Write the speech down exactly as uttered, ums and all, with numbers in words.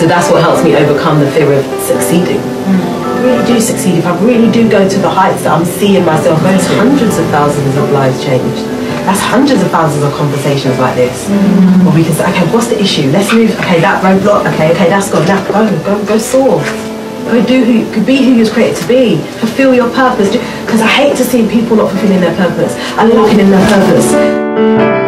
So that's what helps me overcome the fear of succeeding. I really do succeed, if I really do go to the heights that I'm seeing myself go to. Hundreds of thousands of lives changed. That's hundreds of thousands of conversations like this. Mm. Where we can say, okay, what's the issue? Let's move, okay, that roadblock, okay, okay, that's gone. Now go, go, go soar. Go do who, could be who you're created to be. Fulfill your purpose. Because I hate to see people not fulfilling their purpose. I love in their purpose.